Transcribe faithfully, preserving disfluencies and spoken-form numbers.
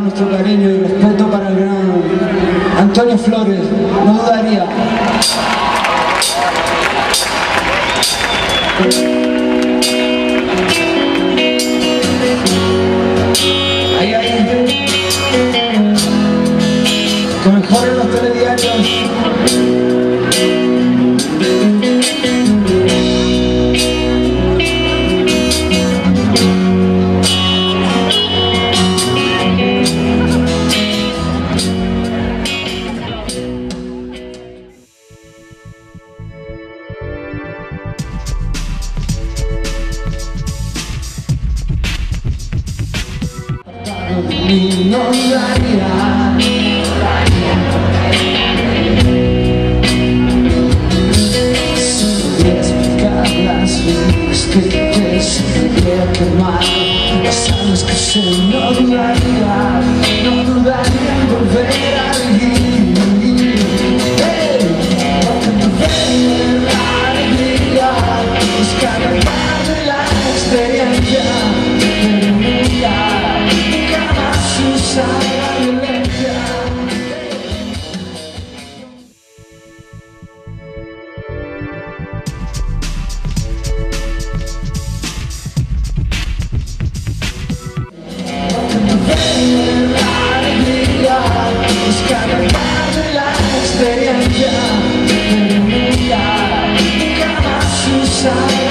nuestro cariño y respeto para el gran Antonio Flores, no dudaría. Ahí, ahí. Que mejoren los telediarios. No dudaría, solo explicar las veces que te quería quemar. Ya sabes que sé, no dudaría, no dudaría en volver a vivir. Hey, no volver a alegría, buscar la paz de la experiencia, pero nunca. Usar la violencia. Ver la alegría, buscar la paz de la experiencia, pero nunca, nunca más usar